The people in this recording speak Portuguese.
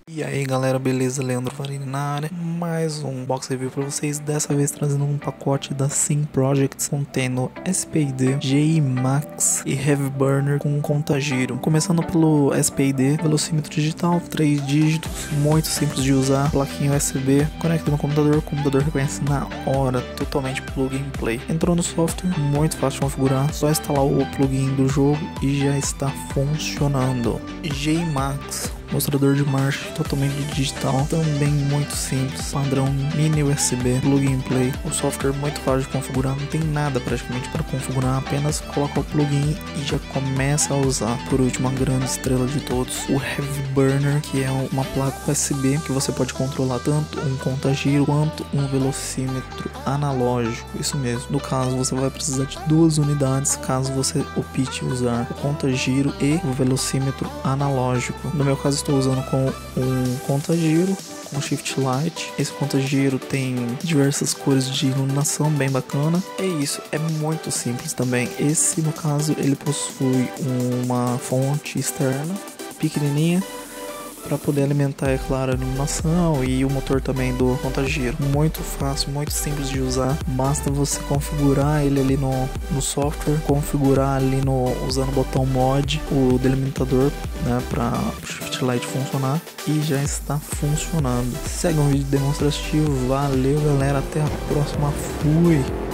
E aí galera, beleza? Leandro Varini na área, mais um box review pra vocês, dessa vez trazendo um pacote da Sim Projects contendo SPID, GI Max e Heavy Burner com conta-giro. Começando pelo SPID, velocímetro digital, 3 dígitos, muito simples de usar, plaquinha USB, conecta no computador, o computador reconhece na hora, totalmente plug and play. Entrou no software, muito fácil de configurar, só instalar o plugin do jogo e já está funcionando. GI Max, mostrador de marcha totalmente digital, também muito simples, padrão mini USB, plug and play. O software muito fácil de configurar, não tem nada praticamente para configurar, apenas coloca o plugin e já começa a usar. Por último, a grande estrela de todos, o Heavy Burner, que é uma placa USB que você pode controlar tanto um conta-giro quanto um velocímetro analógico. Isso mesmo, no caso você vai precisar de duas unidades caso você opte usar o conta-giro e o velocímetro analógico. No meu caso, estou usando com um conta-giro com Shift Light. Esse conta-giro tem diversas cores de iluminação bem bacana. É isso, é muito simples também. Esse, no caso, ele possui uma fonte externa pequenininha para poder alimentar, é claro, a iluminação e o motor também do conta-giro. Muito fácil, muito simples de usar. Basta você configurar ele ali no software, configurar ali usando o botão mod, o delimitador, né, para o Shift Light funcionar, e já está funcionando. Segue um vídeo demonstrativo. Valeu, galera, até a próxima. Fui!